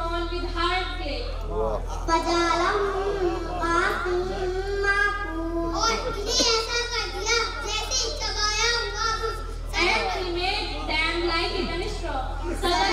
stone with hard clay. और इन्हें ऐसा कर दिया जैसे चबाया हुआ कुछ। And he made them like written straw.